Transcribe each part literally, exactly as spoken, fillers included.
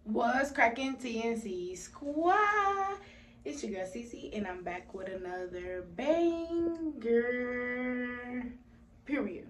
What's cracking, T N C squad? It's your girl Cece, and I'm back with another banger. Period.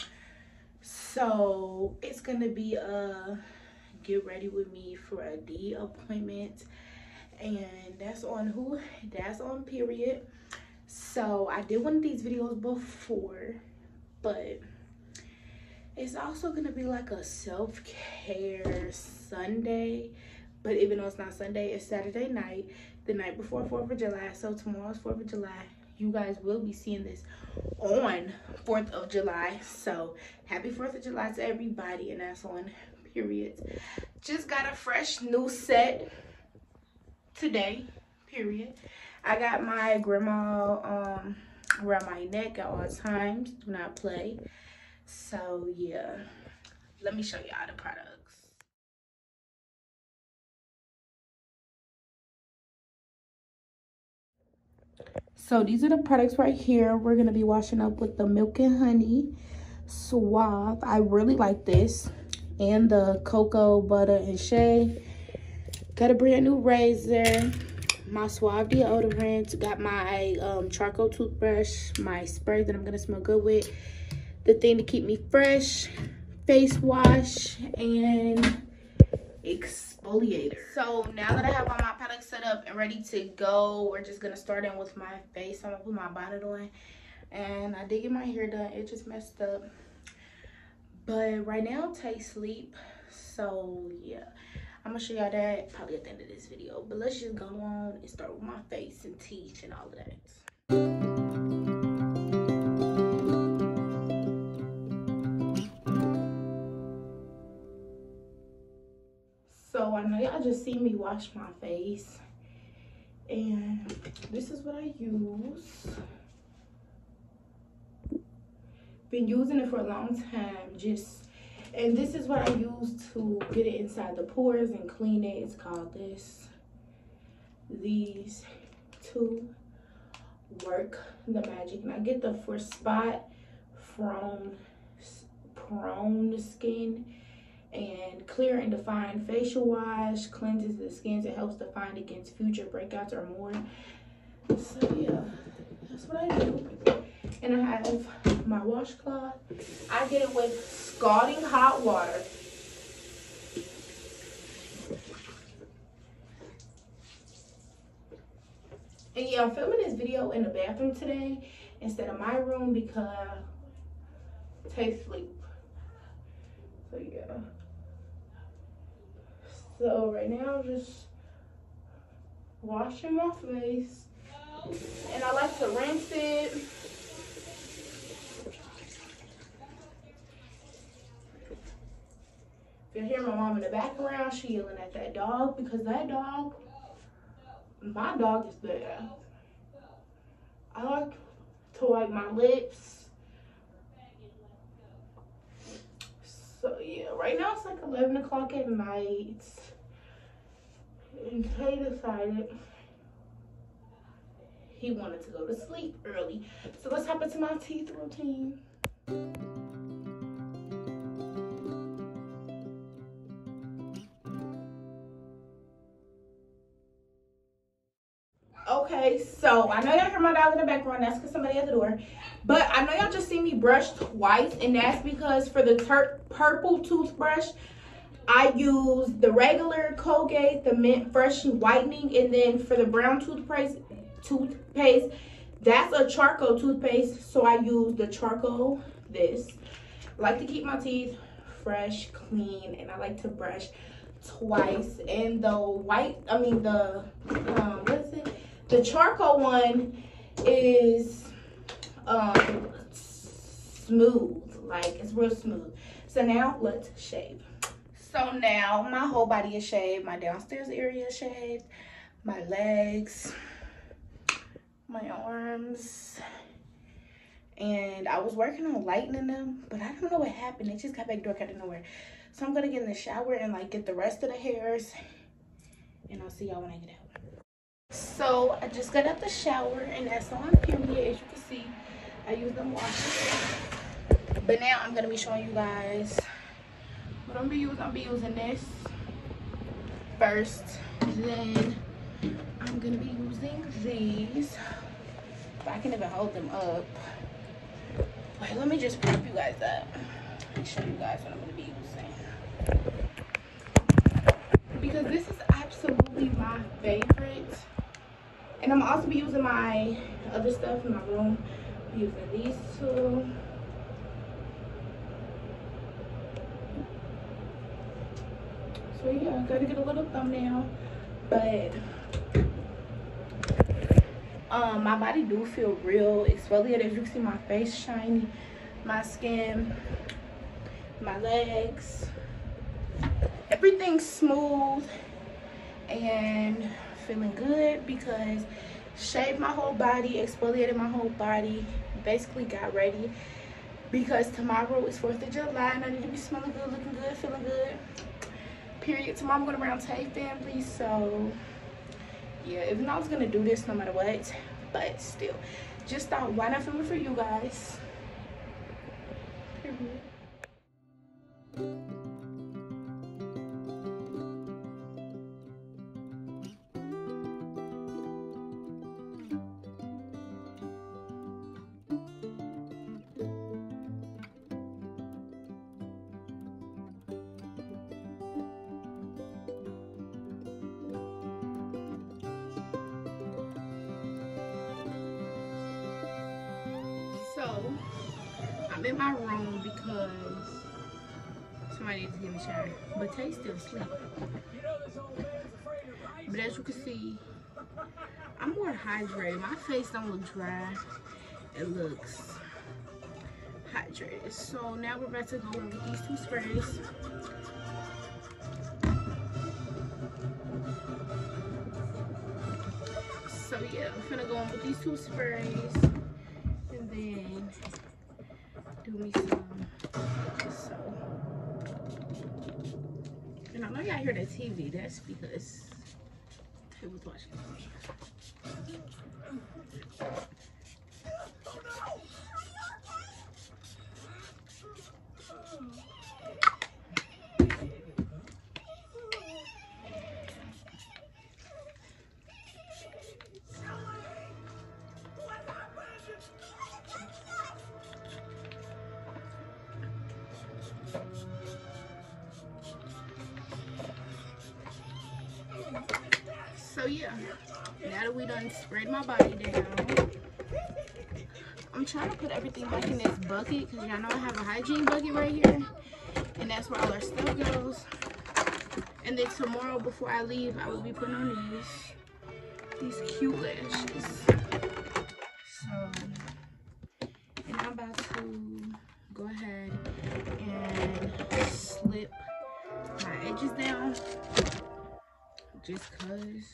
So it's gonna be a get ready with me for a D appointment, and that's on who? That's on period. So I did one of these videos before, but it's also gonna be like a self-care Sunday, but even though it's not Sunday, it's Saturday night, the night before fourth of July. So tomorrow's fourth of July. You guys will be seeing this on fourth of July. So happy fourth of July to everybody, and that's on period. Just got a fresh new set today, period. I got my grandma um around my neck at all times. Do not play. So yeah, let me show y'all the products. So these are the products right here. We're gonna be washing up with the Milk and Honey Suave. I really like this, and the Cocoa Butter and Shea. Got a brand new razor, my Suave deodorant, got my um, charcoal toothbrush, my spray that I'm gonna smell good with, the thing to keep me fresh, face wash, and exfoliator. So now that I have all my products set up and ready to go, we're just gonna start in with my face. I'm gonna put my bonnet on, and I did get my hair done. It just messed up, but right now Tay sleep. So yeah, I'm gonna show y'all that probably at the end of this video, but let's just go on and start with my face and teeth and all of that. So I know y'all just see me wash my face, and this is what I use. Been using it for a long time, just, and this is what I use to get it inside the pores and clean it. It's called this. These two work the magic, and I get the for spot from prone skin. And clear and defined facial wash cleanses the skin. It helps define against future breakouts or more. So yeah, that's what I do. And I have my washcloth. I get it with scalding hot water. And yeah, I'm filming this video in the bathroom today instead of my room because Tay sleep. So yeah. So right now I'm just washing my face, and I like to rinse it. If you hear my mom in the background, she yelling at that dog because that dog, my dog is bad. I like to wipe my lips. So yeah, right now it's like eleven o'clock at night. And Tay decided he wanted to go to sleep early. So let's hop into my teeth routine. Okay, so I know y'all hear my dog in the background. That's because somebody at the door. But I know y'all just see me brush twice, and that's because for the purple toothbrush, I use the regular Colgate, the Mint Fresh Whitening, and then for the brown toothpaste, toothpaste, that's a charcoal toothpaste, so I use the charcoal, this. I like to keep my teeth fresh, clean, and I like to brush twice. And the white, I mean the, um, what is it? The charcoal one is um, smooth, like it's real smooth. So now let's shave. So now my whole body is shaved. My downstairs area is shaved. My legs, my arms. And I was working on lightening them, but I don't know what happened. It just got back dark out of nowhere. So I'm gonna get in the shower and like get the rest of the hairs. And I'll see y'all when I get out. So I just got out the shower, and that's on period. As you can see, I use them washers. But now I'm gonna be showing you guys what I'm gonna be using. I'm gonna be using this. first. And then I'm gonna be using these. If I can even hold them up. Wait, let me just prop you guys up and show you guys what I'm gonna be using. Because this is absolutely my favorite. And I'm also be using my other stuff in my room. I'm using these two. So yeah, I gotta get a little thumbnail. But um my body do feel real exfoliated. You can see my face shiny, my skin, my legs, everything's smooth and feeling good because shaved my whole body, exfoliated my whole body, basically got ready because tomorrow is fourth of July and I need to be smelling good, looking good, feeling good, period. Tomorrow I'm going around Tay family, so yeah, even though I was gonna do this no matter what, but still, just thought, why not film it for you guys? Period. So, I'm in my room because somebody needs to give me a shower. But Tay's still asleep. But as you can see, I'm more hydrated. My face don't look dry. It looks hydrated. So now we're about to go in with these two sprays. So yeah, I'm gonna go in with these two sprays. And then do me some so and I know y'all hear that T V, that's because it was watching T V. So yeah, now that we done sprayed my body down, I'm trying to put everything back in this bucket because y'all know I have a hygiene bucket right here, and that's where all our stuff goes. And then tomorrow before I leave, I will be putting on these these cute lashes. So, and I'm about to go ahead and slip my edges down just cause.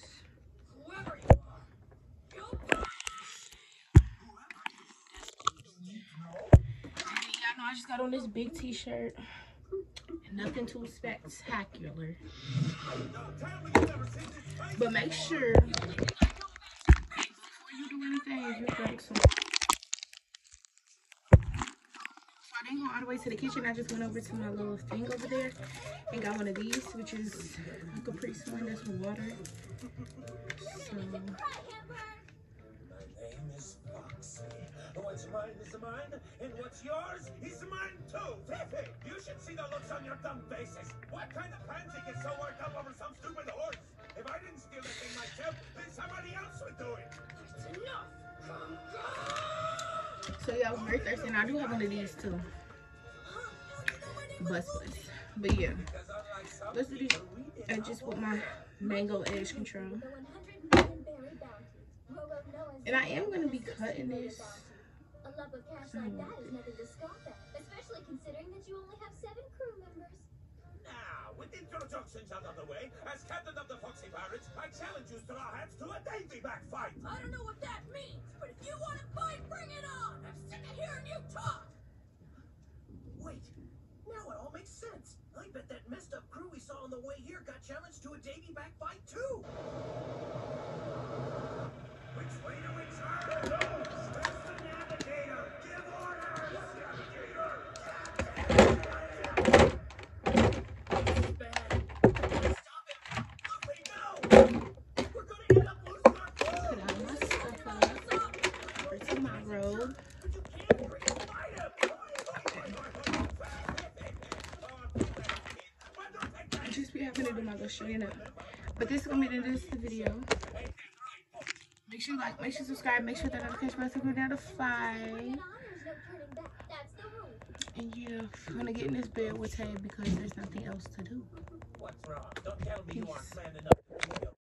I just got on this big t-shirt, nothing too spectacular, but make sure before you do anything, you drink some. So I didn't go all the way to the kitchen. I just went over to my little thing over there and got one of these, which is a Capri Sun. That's with water. So what's mine is mine, and what's yours is mine too. Fifi, you should see the looks on your dumb faces. What kind of pansy gets so worked up over some stupid horse? If I didn't steal the thing myself, then somebody else would do it. It's enough. So yeah, I was very thirsty, and I do have one of these too. Bus bus. But yeah, let's do these edges with my mango edge control. And I am going to be cutting this. A love of cash like that is nothing to scoff at, especially considering that you only have seven crew members. Now, with introductions out of the way, as captain of the Foxy Pirates, I challenge you to our hands to a Davy back fight. I don't know what that means, but if you want to fight, bring it on. I'm sick of hearing you talk. Wait, now it all makes sense. I bet that messed up crew we saw on the way here got challenged to a Davy back fight too. Which way do we turn? Where's the navigator? Give orders! Navigator! Bad. Stop him! finna do my little straighten up. But this is gonna be the end of the video. Make sure you like, make sure you subscribe, make sure that notification bell go down to five. And yeah, I'm gonna get in this bed with Tay because there's nothing else to do. What's wrong? Don't tell me you aren't Peace. man enough.